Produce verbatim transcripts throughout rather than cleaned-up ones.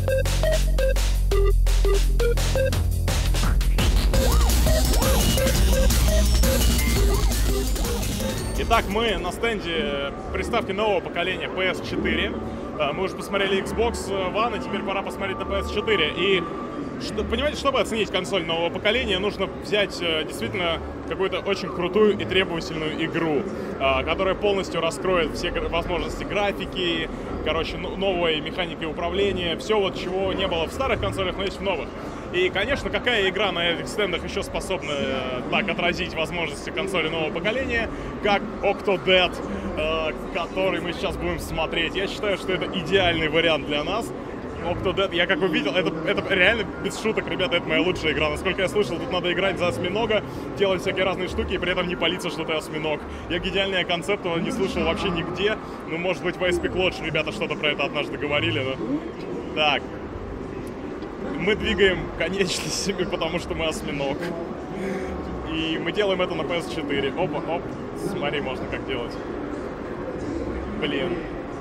Итак, мы на стенде приставки нового поколения пи эс четыре. Мы уже посмотрели Xbox One, и теперь пора посмотреть на пи эс четыре. И, что, понимаете, чтобы оценить консоль нового поколения, нужно взять действительно какую-то очень крутую и требовательную игру, которая полностью раскроет все возможности графики, короче, новой механики управления, все вот, чего не было в старых консолях, но есть в новых. И, конечно, какая игра на этих стендах еще способна э, так отразить возможности консоли нового поколения, как Octodad, э, который мы сейчас будем смотреть. Я считаю, что это идеальный вариант для нас. Octodad, я как увидел, это, это реально без шуток, ребята, это моя лучшая игра. Насколько я слышал, тут надо играть за осьминога, делать всякие разные штуки и при этом не палиться, что ты осьминог. Я гениальный концепт, его не слышал вообще нигде. Ну, может быть, в эй эс пи Lodge ребята что-то про это однажды говорили, но... Так. Мы двигаем конечностями, потому что мы осьминог. И мы делаем это на пи эс четыре. Опа, оп. Смотри, можно как делать. Блин.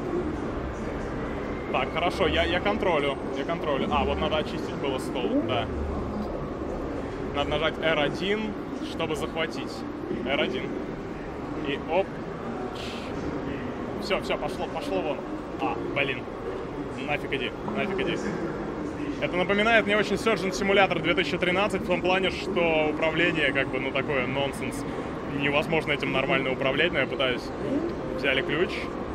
Так, хорошо, я, я контролю. Я контролю. А, вот надо очистить было стол, да. Надо нажать эр один, чтобы захватить. эр один. И оп. Все, все, пошло, пошло вон. А, блин. Нафиг иди, нафиг иди. Это напоминает мне очень Surgeon Simulator две тысячи тринадцать в том плане, что управление как бы, ну, такое нонсенс. Невозможно этим нормально управлять, но я пытаюсь. Взяли ключ.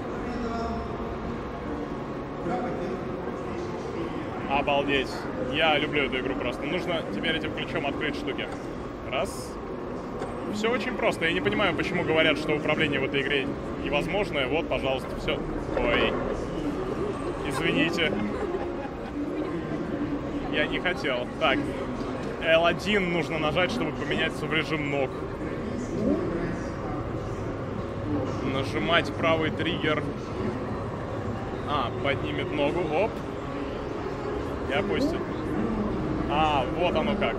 Обалдеть. Я люблю эту игру просто. Нужно теперь этим ключом открыть штуки. Раз. Все очень просто. Я не понимаю, почему говорят, что управление в этой игре невозможное. Вот, пожалуйста, все. Ой. Извините. Я не хотел. Так, эл один нужно нажать, чтобы поменяться в режим ног. Нажимать правый триггер. А, поднимет ногу. Оп. И опустит. А, вот оно как.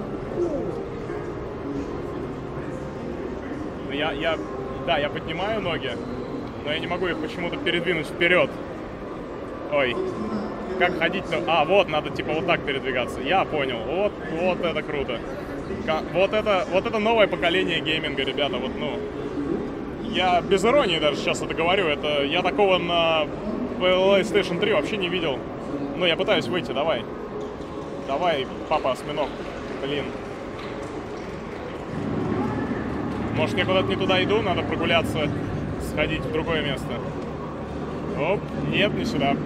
Я, я, да, я поднимаю ноги, но я не могу их почему-то передвинуть вперед. Ой. Как ходить-то? А, вот, надо типа вот так передвигаться. Я понял. Вот, вот это круто. Вот это, вот это новое поколение гейминга, ребята. Вот, ну, я без иронии даже сейчас это говорю. Это я такого на PlayStation три вообще не видел. Ну, я пытаюсь выйти, давай. Давай, папа, осьминог. Блин. Может, я куда-то не туда иду? Надо прогуляться, сходить в другое место. Оп, нет, не сюда.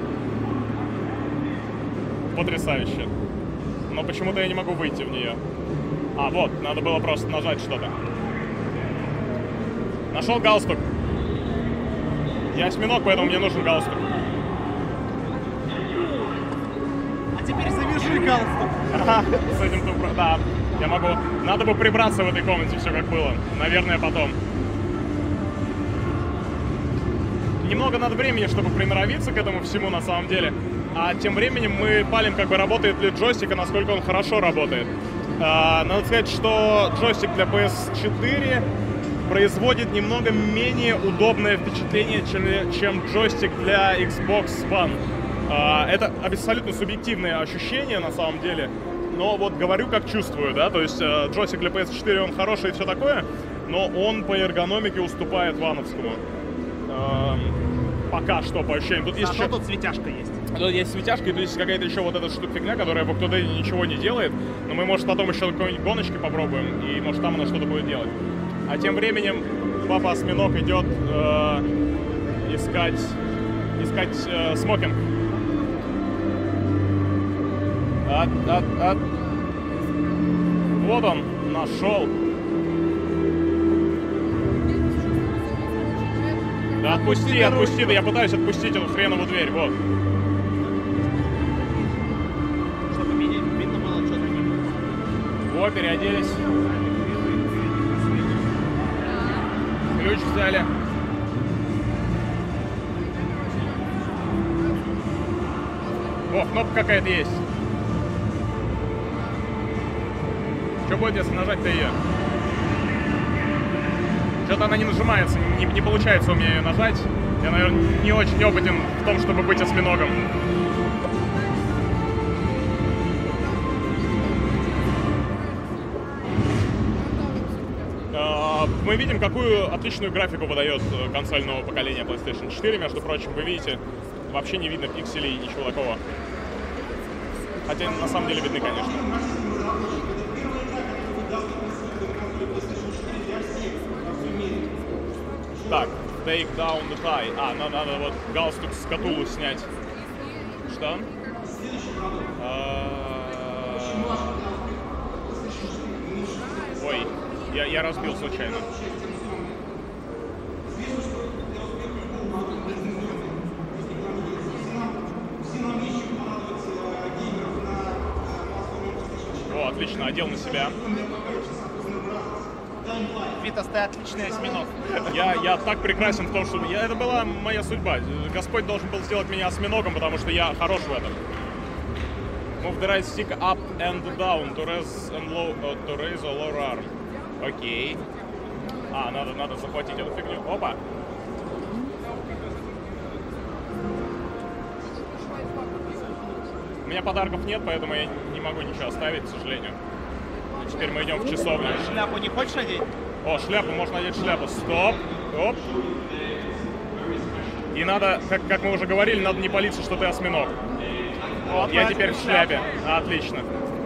Потрясающе. Но почему-то я не могу выйти в нее. А, вот, надо было просто нажать что-то. Нашел галстук. Я осьминог, поэтому мне нужен галстук. А теперь завяжи галстук. Ага, с этим-то... Да, я могу... Надо бы прибраться в этой комнате, все как было. Наверное, потом. Немного надо времени, чтобы приноровиться к этому всему, на самом деле. А тем временем мы палим, как бы работает ли джойстик и насколько он хорошо работает. А, надо сказать, что джойстик для пи эс четыре производит немного менее удобное впечатление, чем, чем джойстик для Xbox One. А, это абсолютно субъективные ощущения на самом деле, но вот говорю, как чувствую, да, то есть э, джойстик для пи эс четыре, он хороший и все такое, но он по эргономике уступает вановскому. Э, пока что, по ощущениям. Тут есть а еще... тут светяшка есть. Тут есть светяшка, и тут есть какая-то еще вот эта штука фигня, которая в Octodad ничего не делает, но мы, может, потом еще какой-нибудь гоночки попробуем, и, может, там она что-то будет делать. А тем временем папа осьминог идет э, искать, искать э, смокинг. От, от, от. Вот он, нашел. Да отпусти, отпусти, да я пытаюсь отпустить эту хреновую дверь, вот. Чтобы видно было, что за ним. Во, переоделись. Ключ взяли. О, кнопка какая-то есть. Что будет, если нажать-то ее? Что-то она не нажимается, не, не получается у меня ее нажать. Я, наверное, не очень опытен в том, чтобы быть осьминогом. мы видим, какую отличную графику выдает консоль нового поколения PlayStation четыре. Между прочим, вы видите, вообще не видно пикселей, ничего такого. Хотя на самом деле видны, конечно. Так, take down the tie. А, надо, надо вот галстук с Катулу снять. Что? Ой, я, я разбил случайно. О, отлично, одел на себя. Витас, ты отличный осьминог. Я, я так прекрасен в том, что... Я, это была моя судьба. Господь должен был сделать меня осьминогом, потому что я хорош в этом. Move the right stick up and down to raise, and low, uh, to raise a lower arm. Окей. А, надо, надо захватить эту фигню. Опа. У меня подарков нет, поэтому я не могу ничего оставить, к сожалению. Теперь мы идем в часовню. Шляпу не хочешь надеть? О, шляпу, можно надеть шляпу. Стоп. Оп. И надо, как, как мы уже говорили, надо не палиться, что ты осьминог. Вот, я теперь в шляпе. Отлично.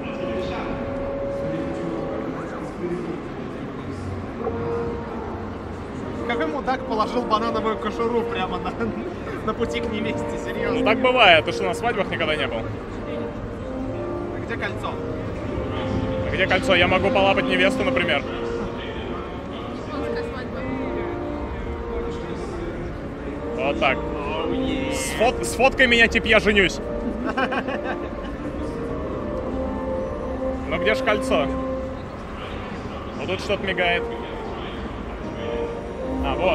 Какой мудак положил банановую кожуру прямо на, на пути к невесте, серьезно? Ну так бывает. Ты что, на свадьбах никогда не был? А где кольцо? А где кольцо? Я могу полапать невесту, например. Вот так. Oh, yeah. Сфот... Сфоткай меня, типа я женюсь. Ну где ж кольцо? Вот тут что-то мигает. А, вот.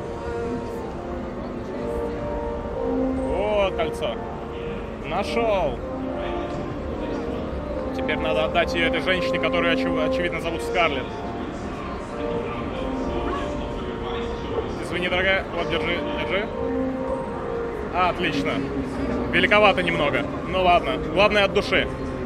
Вот кольцо. Нашел. Теперь надо отдать ее этой женщине, которую, очев... очевидно, зовут Скарлетт. Извини, дорогая. Вот, держи, держи. А, отлично. Великовато немного. Ну ладно. Главное, от души.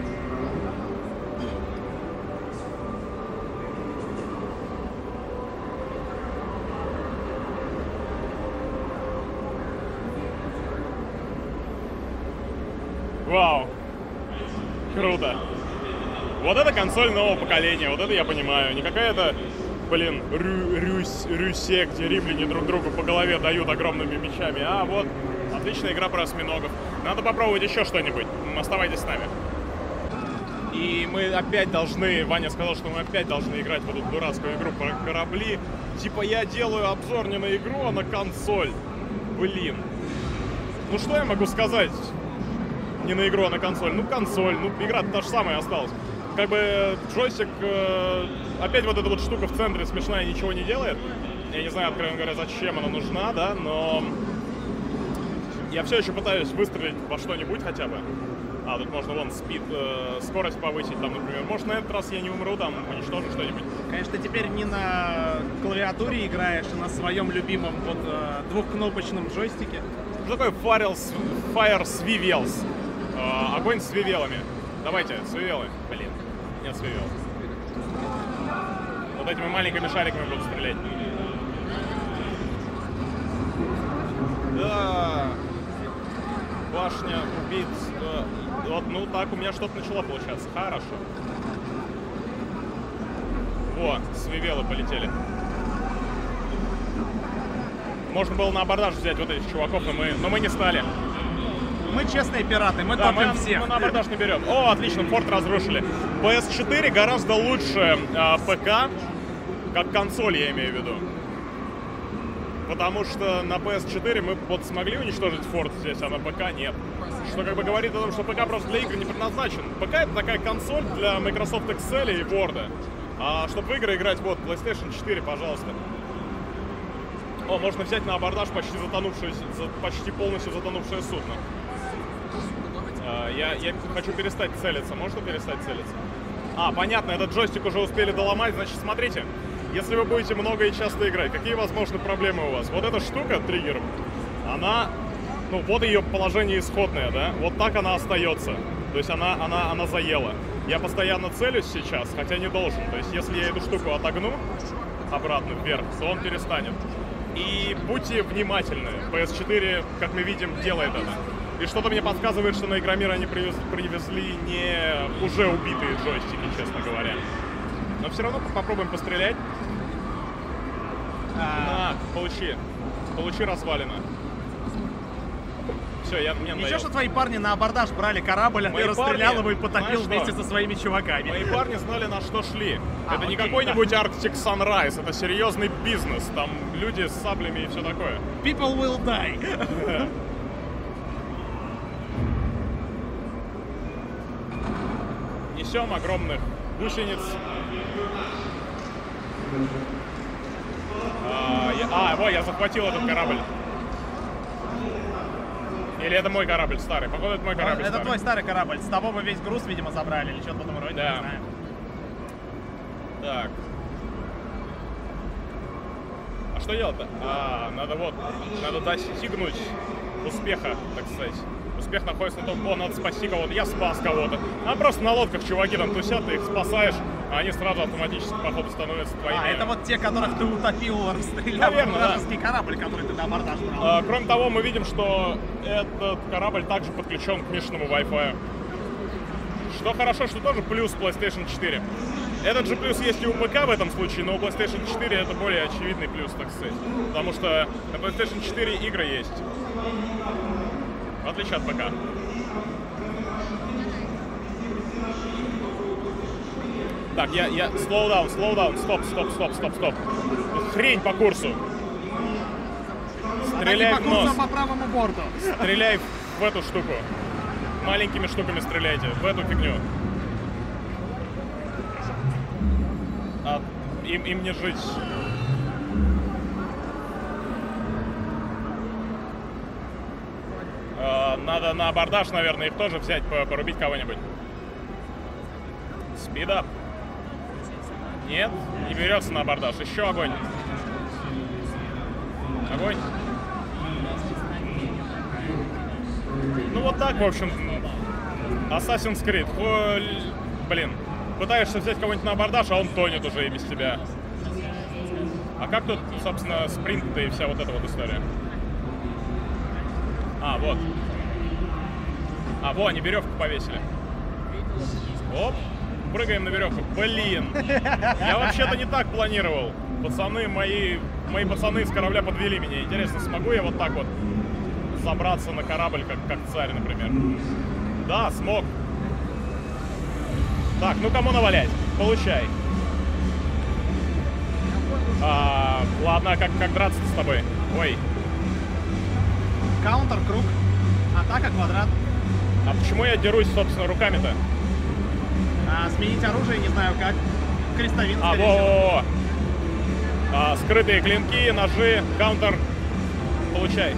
Вау. Круто. Вот это консоль нового поколения. Вот это я понимаю. Не какая-то, блин, рю рюсь, рюсе, где римляне друг другу по голове дают огромными мечами. А вот отличная игра про осьминогов. Надо попробовать еще что-нибудь. Оставайтесь с нами. И мы опять должны... Ваня сказал, что мы опять должны играть в эту дурацкую игру про корабли. Типа я делаю обзор не на игру, а на консоль. Блин. Ну что я могу сказать? Не на игру, а на консоль. Ну, консоль. Ну, игра-то та же самая осталась. Как бы джойстик... Э, опять вот эта вот штука в центре смешная, ничего не делает. Я не знаю, откровенно говоря, зачем она нужна, да, но... Я все еще пытаюсь выстрелить во что-нибудь хотя бы. А, тут можно, вон, спид, э, скорость повысить, там, например. Может, на этот раз я не умру, там, уничтожу что-нибудь. Конечно, теперь не на клавиатуре играешь, а на своем любимом вот э, двухкнопочном джойстике. Что такое Fire, fire Swivels? Э, огонь с вивелами. Давайте, свивелы. Блин, нет свивел. Вот этими маленькими шариками буду стрелять. Да. Башня убийц. Да. Вот, ну так у меня что-то начало получаться. Хорошо. Во, свивелы полетели. Можно было на абордаж взять вот этих чуваков, но мы, но мы не стали. Мы честные пираты, мы да, топим мы, всех. Мы на абордаж не берем. О, отлично, форт разрушили. пи эс четыре гораздо лучше э, ПК, как консоль, я имею в виду. Потому что на пи эс четыре мы вот смогли уничтожить форт здесь, а на ПК нет. Что как бы говорит о том, что ПК просто для игр не предназначен. ПК это такая консоль для Microsoft Excel и Word. А чтобы в игры играть, вот, PlayStation четыре, пожалуйста. О, можно взять на абордаж почти затонувшее, почти полностью затонувшее судно. А, я, я хочу перестать целиться. Можно перестать целиться? А, понятно, этот джойстик уже успели доломать. Значит, смотрите, если вы будете много и часто играть, какие возможны проблемы у вас? Вот эта штука, триггер, она, ну, вот ее положение исходное, да? Вот так она остается. То есть она, она, она заела. Я постоянно целюсь сейчас, хотя не должен. То есть если я эту штуку отогну, обратно вверх, то он перестанет. И будьте внимательны. пи эс четыре, как мы видим, делает это. И что-то мне подсказывает, что на Игромир они привез, привезли не уже убитые джойстики, честно говоря. Но все равно попробуем пострелять. А... На, получи. Получи развалина. Все, я мне надоел. Ничего, что твои парни на абордаж брали корабль, а Мои ты расстрелял парни, его и потопил знаешь вместе что? со своими чуваками. Мои парни знали, на что шли. А, это не окей, какой-нибудь да. Arctic Sunrise, это серьезный бизнес. Там люди с саблями и все такое. People will die. Несем огромных гусениц. А, я, а, во, я захватил этот корабль. Или это мой корабль старый? Походу, это мой корабль Это старый. твой старый корабль. С того мы весь груз, видимо, забрали или что-то в этом роде, Да. не знаю. Так. А что делать-то? А, надо вот, надо достигнуть успеха, так сказать. Успех находится на том, о, надо спасти кого-то. Я спас кого-то. А просто на лодках чуваки там тусят, ты их спасаешь, а они сразу автоматически, походу, становятся твоими. А, это вот те, которых ты утопил, расстрелял. Наверное, да. Вражеский корабль, который ты на абордаж брал. А, кроме того, мы видим, что этот корабль также подключен к Мишиному Wi-Fi. Что хорошо, что тоже плюс PlayStation четыре. Этот же плюс есть и у ПК в этом случае, но у PlayStation четыре это более очевидный плюс, так сказать. Потому что на PlayStation четыре игры есть. В отличие от ПК. Так, я, я, slow down, slow down, стоп, стоп, стоп, стоп, стоп. Хрень по курсу. Стреляй Атаки в по курсу нос. по правому борту. Стреляй в эту штуку. Маленькими штуками стреляйте, в эту фигню. А, им, им не жить. А, надо на абордаж, наверное, их тоже взять, порубить кого-нибудь. Спидап. Нет, не берется на абордаж. Еще огонь. Огонь. Ну вот так, в общем, Assassin's Creed. Холь... Блин, пытаешься взять кого-нибудь на абордаж, а он тонет уже без тебя. А как тут, собственно, спринт и вся вот эта вот история? А, вот. А, во, они веревку повесили. Оп, прыгаем на веревку. Блин, я вообще-то не так планировал. Пацаны, мои, мои пацаны из корабля подвели меня. Интересно, смогу я вот так вот забраться на корабль, как, как царь, например? Да, смог. Так, ну кому навалять? Получай. А, ладно, а как, как драться с тобой? Ой. Каунтер, круг, атака, квадрат. А почему я дерусь, собственно, руками-то? А, сменить оружие, не знаю как. Крестовин, А, скорее всего. во-во-во. А, скрытые клинки, ножи, каунтер. Получай.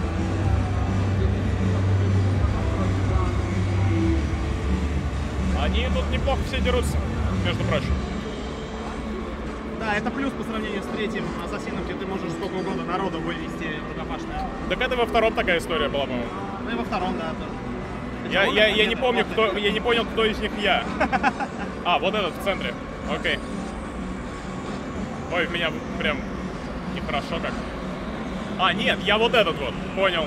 Они тут неплохо все дерутся, между прочим. Да, это плюс по сравнению с третьим ассасином, где ты можешь сколько угодно народу вывести рукопашное. Так это во втором такая история была, по-моему. Ну и во втором, да, тоже. Я, я, я, не Нет, помню, вот кто, это. я не понял, кто из них я. А, вот этот в центре. Окей. Ой, в меня прям нехорошо как. А, нет, я вот этот вот. Понял.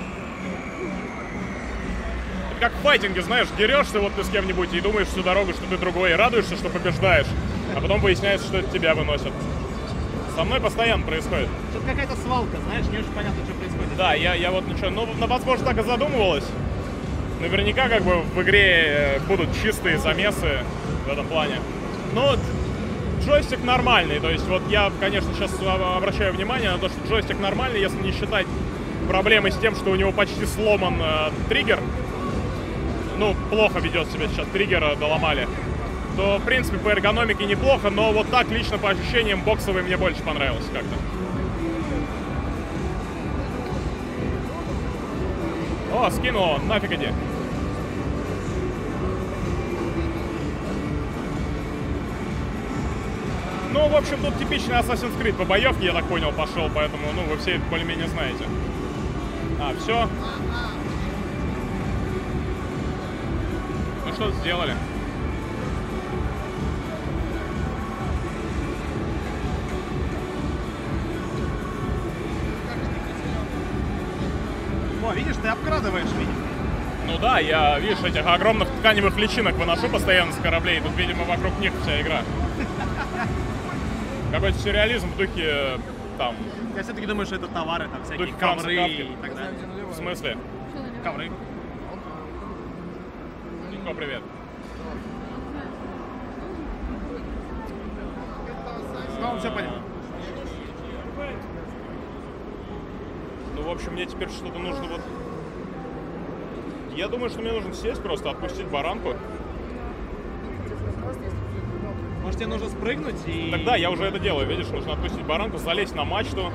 Это как в файтинге, знаешь, дерешься вот ты с кем-нибудь и думаешь всю дорогу, что ты другой, и радуешься, что побеждаешь. А потом выясняется, что это тебя выносят. Со мной постоянно происходит. Что-то какая-то свалка, знаешь, не очень понятно, что происходит. Да, я, я вот ничего, ну, ну, возможно, так и задумывалась. Наверняка, как бы, в игре будут чистые замесы в этом плане. Но джойстик нормальный, то есть вот я, конечно, сейчас обращаю внимание на то, что джойстик нормальный, если не считать проблемы с тем, что у него почти сломан э, триггер. Ну, плохо ведет себя сейчас, триггера доломали. То, в принципе, по эргономике неплохо, но вот так, лично по ощущениям, боксовый мне больше понравился как-то. О, скинул он, нафиг иди. Ну, в общем, тут типичный Assassin's Creed по боевке, я так понял, пошел, поэтому, ну, вы все более-менее знаете. А, все. Ну, что сделали? О, видишь, ты обкрадываешь меня. Ну да, я, видишь, этих огромных тканевых личинок выношу постоянно с кораблей. Тут, видимо, вокруг них вся игра. Какой-то сюрреализм в духе, там... Я все-таки думаю, что это товары, там всякие Духе Франца ковры Кафки. и так далее. В смысле? Ковры. Нико, привет. Ну, он все понял. Ну, в общем, мне теперь что-то нужно вот... Я думаю, что мне нужно сесть просто, отпустить баранку. Может, тебе нужно спрыгнуть и... Тогда я уже это делаю, видишь, нужно отпустить баранку, залезть на мачту.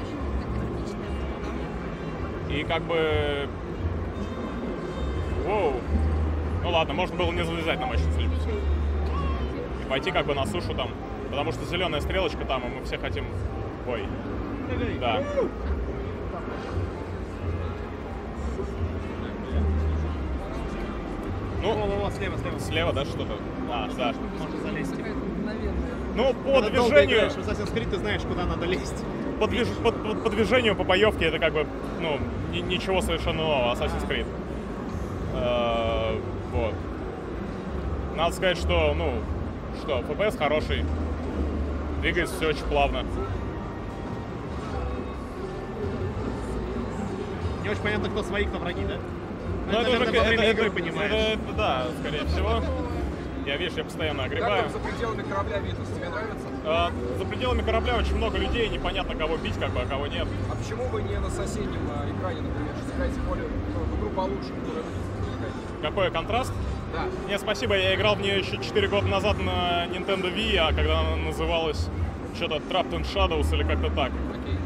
И как бы... Воу. Ну ладно, можно было не залезать на мачту, судя по всему. И пойти как бы на сушу там. Потому что зеленая стрелочка там, и мы все хотим... Ой. Да. Ну, О, о, о, слева, слева. слева, да, что-то? А, да. Можно залезть. Ну, по Когда долго движению... играешь в Assassin's Creed, ты знаешь, куда надо лезть. По, движ... по, по, по движению, по боевке это как бы, ну, ни- ничего совершенно нового, Assassin's Creed. Э, вот. Надо сказать, что, ну, что, эф пи эс хороший. Двигается все очень плавно. Не очень понятно, кто свои, кто враги, да? Ну, это, наверное, уже, во время это, игры это- понимаешь. это- это да, скорее всего. Я, видишь, я постоянно Как огребаю. там за пределами корабля Витус? Тебе нравится? Э, за пределами корабля очень много людей, непонятно, кого бить, как бы, а кого нет. А почему вы не на соседнем а, экране, например, сыграете более, ну, в игру получше, которая будет играть? Какой контраст? Да. Не, спасибо, я играл в нее еще четыре года назад на Nintendo Wii, а когда она называлась что-то Trapped in Shadows или как-то так. Окей.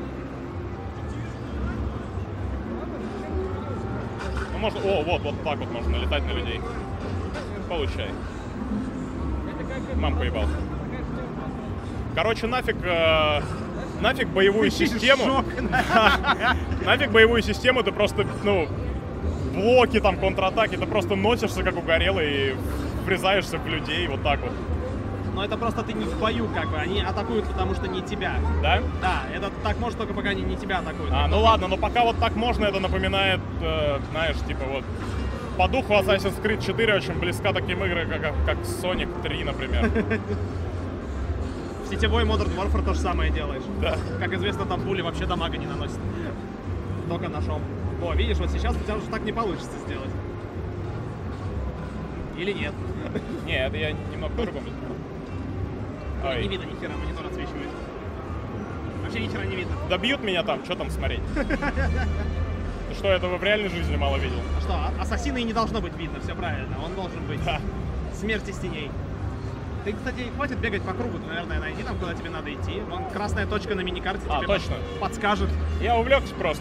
Ну, можно... О, вот, вот так вот можно налетать на людей. Получай. Мам поебал. Короче, нафиг... э, нафиг боевую систему. Шок. Нафиг боевую систему, ты просто, ну... Блоки, там, контратаки, ты просто носишься, как угорелый, и врезаешься в людей, вот так вот. Но это просто ты не в бою, как бы. Они атакуют, потому что не тебя. Да? Да, это так может только пока они не тебя атакуют. А, ну ладно, но пока вот так можно, это напоминает, э, знаешь, типа вот... По духу Assassin's Creed четыре очень близка таким играм, как, как Sonic три, например. В сетевой Modern Warfare то же самое делаешь. Да. Как известно, там пули вообще дамага не наносят. Только ножом. О, видишь, вот сейчас у тебя уже так не получится сделать. Или нет. Не, это я немного по-другому. Не Ой. видно ни хера, монитор отсвечивает. Вообще ни хера не видно. Добьют меня там, что там смотреть? Ты что, этого в реальной жизни мало видел? А что, а- ассасина и не должно быть видно, все правильно. Он должен быть. Да. Смерть из теней. Ты, кстати, хватит бегать по кругу, ты, наверное, найди там, куда тебе надо идти. Вон красная точка на миникарте А, тебе точно. под- подскажет. Я увлекся просто.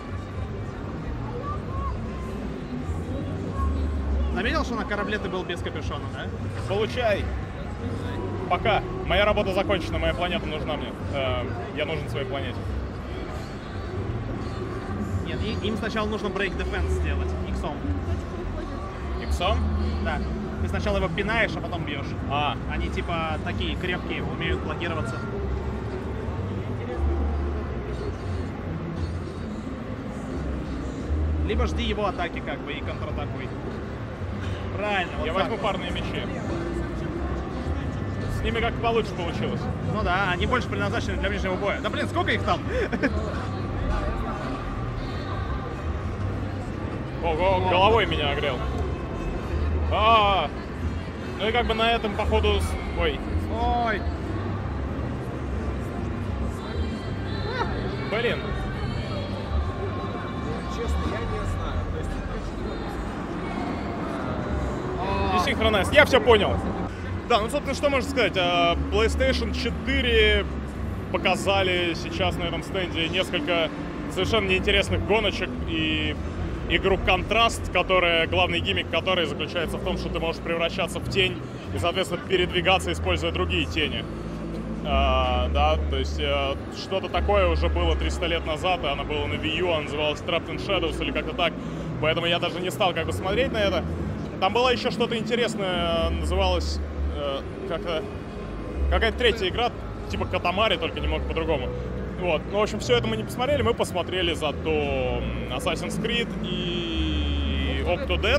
Заметил, что на корабле ты был без капюшона, да? Получай. Пока. Моя работа закончена, моя планета нужна мне. Э, я нужен своей планете. Нет, и- им сначала нужно break defense сделать, иксом. Иксом? Да. Ты сначала его пинаешь, а потом бьешь. А, Они типа такие крепкие, умеют блокироваться. Либо жди его атаки, как бы, и контратакуй. Правильно, вот я так возьму вот. парные мечи. С ними как получше получилось. Ну да, они больше предназначены для ближнего боя. Да блин, сколько их там? Ого, головой меня огрел. А, ну и как бы на этом, походу, с- ой, Ой, блин. Честно, я не знаю. То есть, Десинхронайз. Я все понял. Да, ну, собственно, что можно сказать? А, PlayStation четыре показали сейчас на этом стенде несколько совершенно неинтересных гоночек и игру Контраст, которая, главный гиммик которой заключается в том, что ты можешь превращаться в тень и, соответственно, передвигаться, используя другие тени. А, да, то есть э, что-то такое уже было триста лет назад, и она была на Wii U, она называлась Trapped in Shadows или как-то так, поэтому я даже не стал как бы смотреть на это. Там было еще что-то интересное, называлось э, как-то... Какая-то третья игра, типа Катамари, только немного по-другому. Вот. Ну, в общем, все это мы не посмотрели. Мы посмотрели зато Assassin's Creed и Octodad.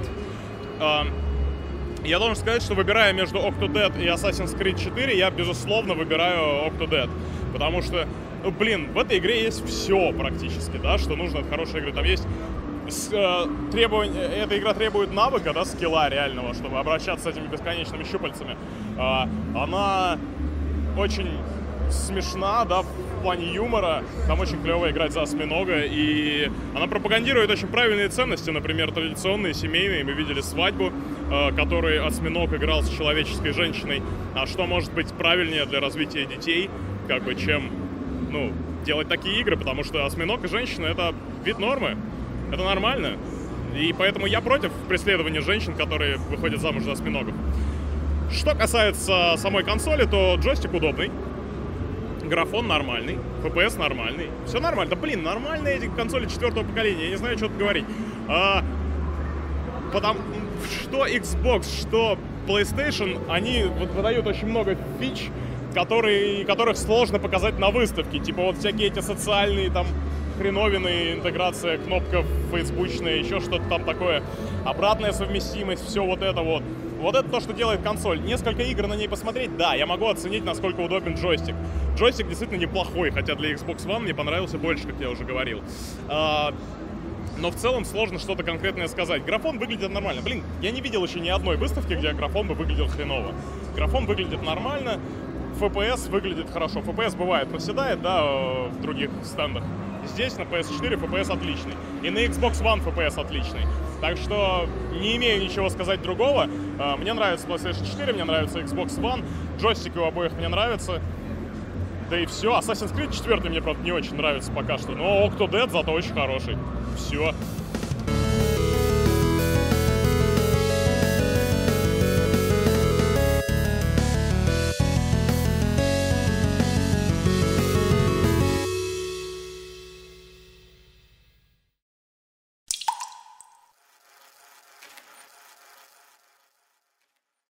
Я должен сказать, что выбирая между Octodad и Assassin's Creed четыре, я, безусловно, выбираю Octodad. Потому что, ну, блин, в этой игре есть все практически, да, что нужно от хорошей игры. Там есть с, э, требование, эта игра требует навыка, да, скилла реального, чтобы обращаться с этими бесконечными щупальцами. Э, она очень смешна, да, в плане юмора. Там очень клево играть за осьминога, и она пропагандирует очень правильные ценности, например, традиционные, семейные. Мы видели свадьбу, э, которой осьминог играл с человеческой женщиной. А что может быть правильнее для развития детей, как бы, чем, ну, делать такие игры, потому что осьминог и женщина — это вид нормы, это нормально. И поэтому я против преследования женщин, которые выходят замуж за осьминогов. Что касается самой консоли, то джойстик удобный, графон нормальный, эф пи эс нормальный, все нормально. Да блин, нормальные эти консоли четвертого поколения, я не знаю, что тут говорить. А, потому что Xbox, что PlayStation, они вот выдают очень много фич, которые, которых сложно показать на выставке. Типа вот всякие эти социальные там хреновины, интеграция, кнопка фейсбучная, еще что-то там такое, обратная совместимость, все вот это вот. Вот это то, что делает консоль. Несколько игр на ней посмотреть, да, я могу оценить, насколько удобен джойстик. Джойстик действительно неплохой, хотя для Xbox One мне понравился больше, как я уже говорил. А, но в целом сложно что-то конкретное сказать. Графон выглядит нормально. Блин, я не видел еще ни одной выставки, где графон бы выглядел хреново. Графон выглядит нормально, эф пи эс выглядит хорошо. эф пи эс бывает проседает, да, в других стендах. Здесь на пи эс четыре эф пи эс отличный. И на Xbox One эф пи эс отличный. Так что не имею ничего сказать другого. Мне нравится PlayStation четыре, мне нравится Xbox One. Джойстики у обоих мне нравятся. Да и все. Assassin's Creed четыре мне, правда, не очень нравится пока что. Но Octodad зато очень хороший. Все.